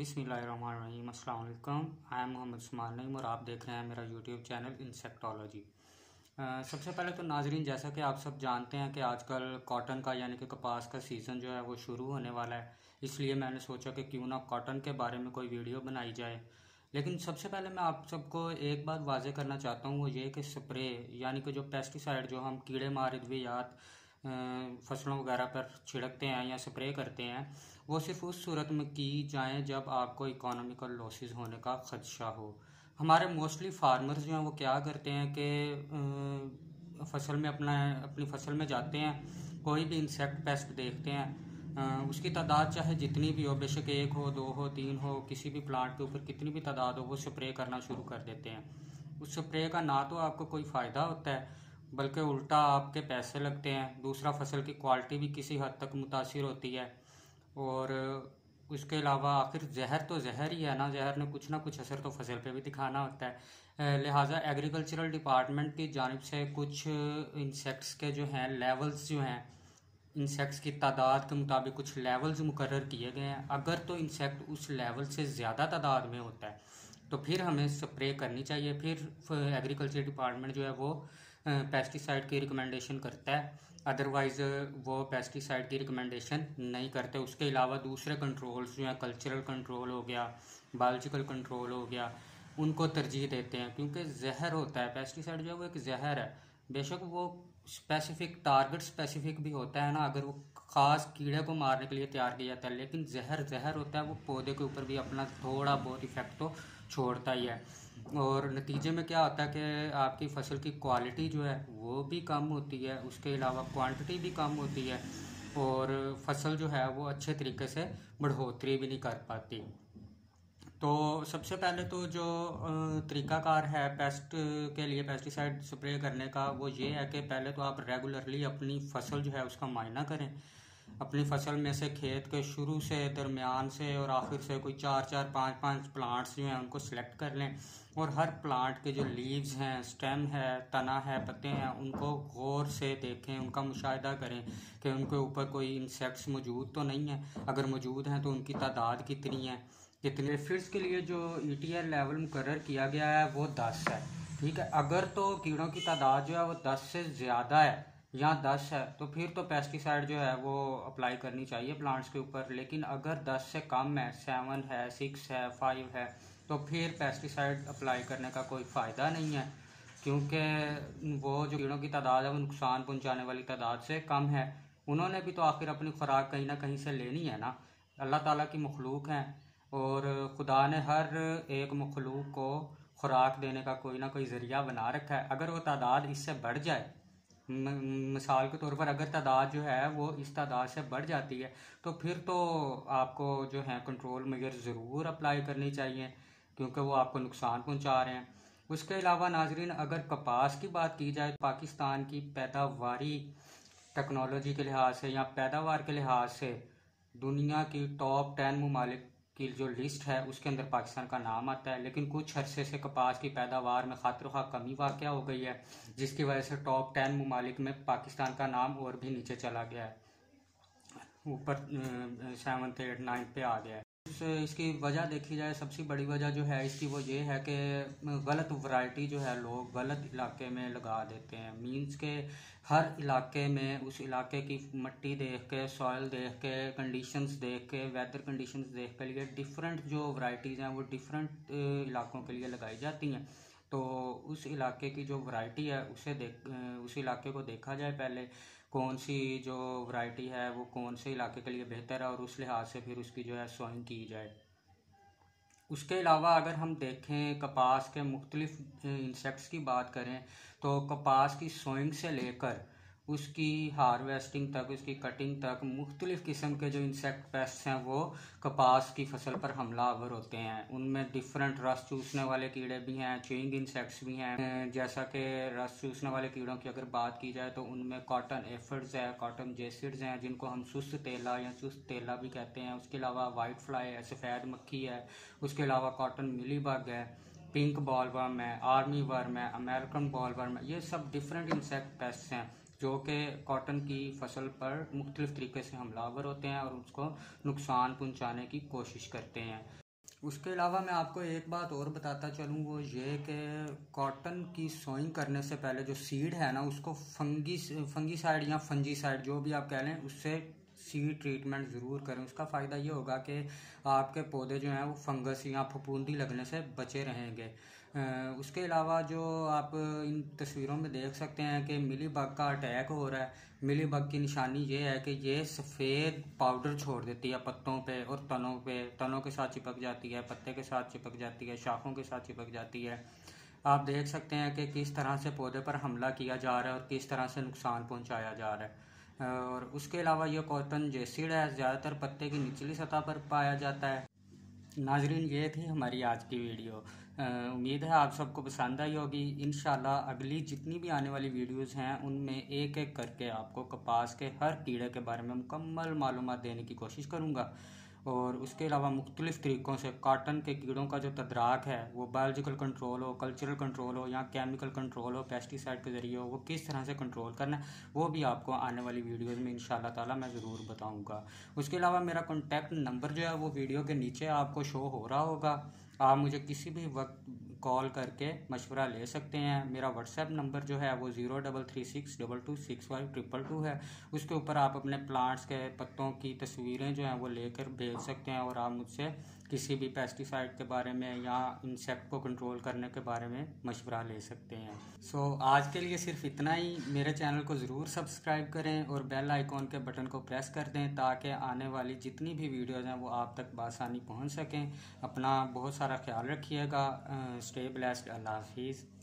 बिस्मिल्लाहिर्रहमानिर्रहीम। अस्सलाम वालेकुम। आई एम मोहम्मद उस्मान नईम और आप देख रहे हैं मेरा यूट्यूब चैनल इंसेक्टोलॉजी। सबसे पहले तो नाजरीन, जैसा कि आप सब जानते हैं कि आजकल कॉटन का यानी कि कपास का सीज़न जो है वो शुरू होने वाला है, इसलिए मैंने सोचा कि क्यों ना कॉटन के बारे में कोई वीडियो बनाई जाए। लेकिन सबसे पहले मैं आप सबको एक बात वाज़ेह करना चाहता हूँ, वो ये कि स्प्रे यानी कि जो पेस्टिसाइड जो हम कीड़े मार अद्वियात फसलों वगैरह पर छिड़कते हैं या स्प्रे करते हैं, वो सिर्फ उस सूरत में की जाएं जब आपको इकोनॉमिकल लॉसेस होने का खदशा हो। हमारे मोस्टली फार्मर्स जो हैं वो क्या करते हैं कि फसल में अपनी फसल में जाते हैं, कोई भी इंसेक्ट पेस्ट देखते हैं, उसकी तादाद चाहे जितनी भी हो, बेशक एक हो, दो हो, तीन हो, किसी भी प्लांट के ऊपर कितनी भी तादाद हो, वो स्प्रे करना शुरू कर देते हैं। उस स्प्रे का ना तो आपको कोई फ़ायदा होता है, बल्कि उल्टा आपके पैसे लगते हैं। दूसरा, फसल की क्वालिटी भी किसी हद तक मुतासिर होती है। और उसके अलावा आखिर जहर तो जहर ही है ना, जहर ने कुछ ना कुछ असर तो फसल पे भी दिखाना होता है। लिहाजा एग्रीकल्चरल डिपार्टमेंट की जानिब से कुछ इंसेक्ट्स के जो हैं लेवल्स जो हैं, इंसेक्ट्स की तादाद के मुताबिक कुछ लेवल्स मुकर्रर किए गए हैं। अगर तो इंसेक्ट उस लेवल से ज़्यादा तादाद में होता है तो फिर हमें स्प्रे करनी चाहिए। फिर एग्रीकल्चर डिपार्टमेंट जो है वो पेस्टिसाइड की रिकमेंडेशन करता है, अदरवाइज़ वो पेस्टिसाइड की रिकमेंडेशन नहीं करते। उसके अलावा दूसरे कंट्रोल्स जो हैं, कल्चरल कंट्रोल हो गया, बायोलॉजिकल कंट्रोल हो गया, उनको तरजीह देते हैं, क्योंकि जहर होता है। पेस्टिसाइड जो है वो एक जहर है। बेशक वो स्पेसिफिक टारगेट स्पेसिफिक भी होता है ना, अगर वो ख़ास कीड़े को मारने के लिए तैयार किया जाता है, लेकिन जहर जहर होता है, वो पौधे के ऊपर भी अपना थोड़ा बहुत इफेक्ट तो छोड़ता ही है। और नतीजे में क्या होता है कि आपकी फसल की क्वालिटी जो है वो भी कम होती है, उसके अलावा क्वांटिटी भी कम होती है, और फसल जो है वो अच्छे तरीके से बढ़ोतरी भी नहीं कर पाती। तो सबसे पहले तो जो तरीकाकार है पेस्ट के लिए पेस्टिसाइड स्प्रे करने का, वो ये है कि पहले तो आप रेगुलरली अपनी फसल जो है उसका मायना करें। अपनी फसल में से खेत के शुरू से, दरमियान से और आखिर से कोई 4-4, 5-5 प्लांट्स जो हैं उनको सिलेक्ट कर लें, और हर प्लांट के जो लीव्स हैं, स्टेम है, तना है, पत्ते हैं, उनको गौर से देखें, उनका मुशाहिदा करें कि उनके ऊपर कोई इंसेक्ट्स मौजूद तो नहीं है। अगर मौजूद हैं तो उनकी तादाद कितनी है। कितने फिट्स के लिए जो ETL लेवल मुकर्रर किया गया है वो 10 है, ठीक है। अगर तो कीड़ों की तादाद जो है वो 10 से ज़्यादा है या 10 है तो फिर तो पेस्टिसाइड जो है वो अप्लाई करनी चाहिए प्लांट्स के ऊपर। लेकिन अगर 10 से कम है, 7 है, 6 है, 5 है, तो फिर पेस्टिसाइड अप्लाई करने का कोई फ़ायदा नहीं है, क्योंकि वो जो कीड़ों की तादाद है वो नुकसान पहुंचाने वाली तादाद से कम है। उन्होंने भी तो आखिर अपनी खुराक कहीं ना कहीं से लेनी है ना। अल्लाह ताला की मखलूक हैं, और खुदा ने हर एक मखलूक को खुराक देने का कोई ना कोई ज़रिया बना रखा है। अगर वो तादाद इससे बढ़ जाए, मिसाल के तौर पर अगर तादाद जो है वो इस तादाद से बढ़ जाती है, तो फिर तो आपको जो है कंट्रोल मेजर ज़रूर अप्लाई करनी चाहिए, क्योंकि वो आपको नुकसान पहुंचा रहे हैं। उसके अलावा नाजरीन, अगर कपास की बात की जाए, पाकिस्तान की पैदावारी टेक्नोलॉजी के लिहाज से या पैदावार के लिहाज से दुनिया की टॉप 10 ममालिक की जो लिस्ट है उसके अंदर पाकिस्तान का नाम आता है। लेकिन कुछ अरसे से कपास की पैदावार में खातिर-ख्वाह कमी वाक़या हो गई है, जिसकी वजह से टॉप 10 ममालिक में पाकिस्तान का नाम और भी नीचे चला गया है, ऊपर 7th 8th 9th पे आ गया है। इसकी वजह देखी जाए, सबसे बड़ी वजह जो है इसकी वो ये है कि गलत वैरायटी जो है लोग गलत इलाके में लगा देते हैं। मींस के हर इलाके में उस इलाके की मिट्टी देख के, सॉइल देख के, कंडीशंस देख के, वेदर कंडीशंस देख के लिए डिफरेंट जो वैरायटीज़ हैं वो डिफरेंट इलाकों के लिए लगाई जाती हैं। तो उस इलाके की जो वैरायटी है उस इलाके को देखा जाए पहले, कौन सी जो वैरायटी है वो कौन से इलाके के लिए बेहतर है, और उस लिहाज से फिर उसकी जो है सोइंग की जाए। उसके अलावा अगर हम देखें कपास के मुख्तलिफ इंसेक्ट्स की बात करें, तो कपास की सोइंग से लेकर उसकी हार्वेस्टिंग तक, उसकी कटिंग तक मुख्तलिफ किस्म के जो इंसेक्ट पेस्ट हैं वो कपास की फसल पर हमलावर होते हैं। उनमें डिफरेंट रस चूसने वाले कीड़े भी हैं, च्युइंग इंसेक्ट्स भी हैं। जैसा कि रस चूसने वाले कीड़ों की अगर बात की जाए तो उनमें कॉटन एफिड्स है, कॉटन जेसिड्स हैं, जिनको हम सुस्त तेला या चुस्त तेला भी कहते हैं। उसके अलावा वाइट फ्लाई है, सफ़ेद मक्खी है। उसके अलावा कॉटन मिलीबग है, पिंक बॉलवर्म है, आर्मी वर्म है, अमेरिकन बॉलवर्म है। ये सब डिफरेंट इंसेक्ट पेस्ट हैं जो कि कॉटन की फसल पर मुख्तलिफ तरीके से हमलावर होते हैं और उसको नुकसान पहुंचाने की कोशिश करते हैं। उसके अलावा मैं आपको एक बात और बताता चलूँ, वो ये कि कॉटन की सोइंग करने से पहले जो सीड है ना, उसको फंगीसाइड या फंजीसाइड जो भी आप कह लें, उससे सीड ट्रीटमेंट ज़रूर करें। उसका फ़ायदा ये होगा कि आपके पौधे जो हैं वो फंगस या फफूंदी लगने से बचे रहेंगे। उसके अलावा जो आप इन तस्वीरों में देख सकते हैं कि मिलीबग का अटैक हो रहा है। मिलीबग की निशानी ये है कि ये सफ़ेद पाउडर छोड़ देती है पत्तों पे और तनों पे, तनों के साथ चिपक जाती है, पत्ते के साथ चिपक जाती है, शाखों के साथ चिपक जाती है। आप देख सकते हैं कि किस तरह से पौधे पर हमला किया जा रहा है और किस तरह से नुकसान पहुंचाया जा रहा है। और उसके अलावा ये कॉटन जेसिड है, ज़्यादातर पत्ते की निचली सतह पर पाया जाता है। नाजरीन, ये थी हमारी आज की वीडियो। उम्मीद है आप सबको पसंद आई होगी। इंशाल्लाह अगली जितनी भी आने वाली वीडियोस हैं उनमें एक एक करके आपको कपास के हर कीड़े के बारे में मुकम्मल मालूमात देने की कोशिश करूँगा। और उसके अलावा मुख्तलिफ़ तरीक़ों से कॉटन के कीड़ों का जो तदराक है, वो बायोलॉजिकल कंट्रोल हो, कल्चरल कंट्रोल हो या केमिकल कंट्रोल हो, पेस्टिसाइड के ज़रिए हो, वो किस तरह से कंट्रोल करना है वो भी आपको आने वाली वीडियोज़ में इंशाल्लाह ताला मैं ज़रूर बताऊँगा। उसके अलावा मेरा कॉन्टैक्ट नंबर जो है वो वीडियो के नीचे आपको शो हो रहा होगा। आप मुझे किसी भी वक्त कॉल करके मशवरा ले सकते हैं। मेरा व्हाट्सएप नंबर जो है वो 03622652 है। उसके ऊपर आप अपने प्लांट्स के पत्तों की तस्वीरें जो हैं वो लेकर भेज सकते हैं और आप मुझसे किसी भी पेस्टिसाइड के बारे में या इंसेक्ट को कंट्रोल करने के बारे में मशवरा ले सकते हैं। आज के लिए सिर्फ इतना ही। मेरे चैनल को ज़रूर सब्सक्राइब करें और बेल आइकॉन के बटन को प्रेस कर दें ताकि आने वाली जितनी भी वीडियोज़ हैं वो आप तक बआसानी पहुंच सकें। अपना बहुत सारा ख्याल रखिएगा। Stay blessed. अल्लाह हाफिज़।